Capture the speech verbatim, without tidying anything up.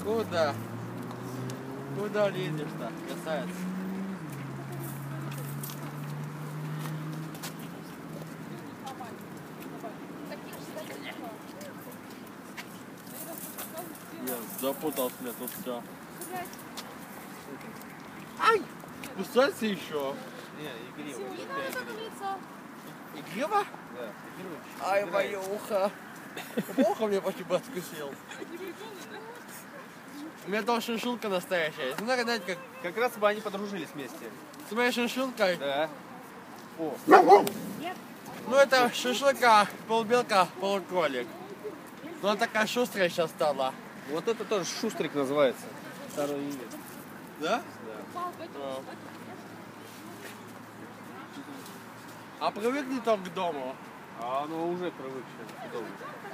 Куда? Куда лезешь-то, красавец? Я запутался, мне тут все. Ай! Кусаться еще? Не, игриво. Игриво? Да, Ай, мое ухо. Ухо мне почти бы откусил. У меня там шиншилка настоящая. Ну, надо знать, как... Как раз бы они подружились вместе. С моей шиншилкой? Да. О. Ну, это шиншилка, полбелка, полукролик. Но она такая шустрая сейчас стала. Вот это тоже шустрик называется. Второе имя. Да? Да. А, а привыкни только к дому. А оно уже привыкшее к дому.